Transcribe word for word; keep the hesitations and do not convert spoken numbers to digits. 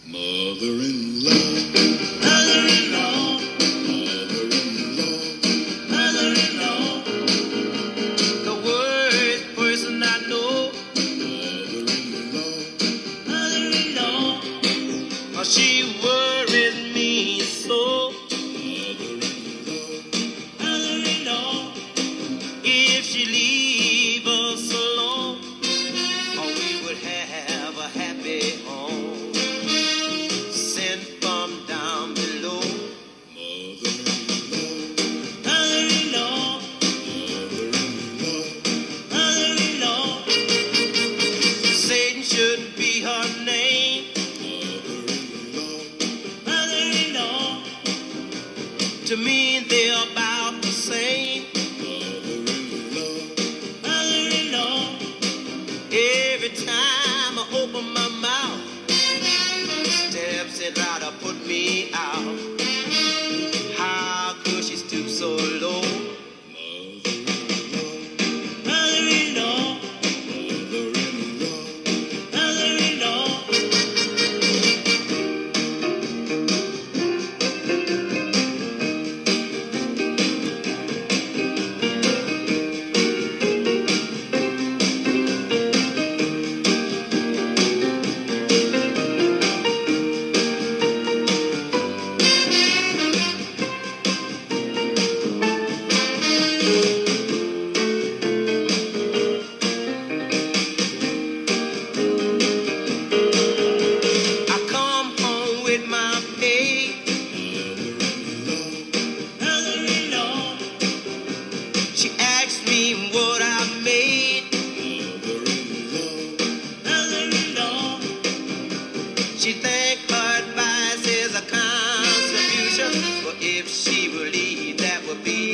Mother-in-law, mother-in-law, mother-in-law, mother-in-law, the worst person I know. Mother-in-law, mother-in-law, oh, she worries me so. Mother-in-law, mother-in-law, if she leave us alone, oh, we would have a happy home. To me, they're about the same. Mother-in-law, mother-in-law, every time I open my mouth, steps in out to put me out. How could she stoop so low? Mother-in-law, mother-in-law, mother-in-law. She think her advice is a contribution, but if she would leave, that would be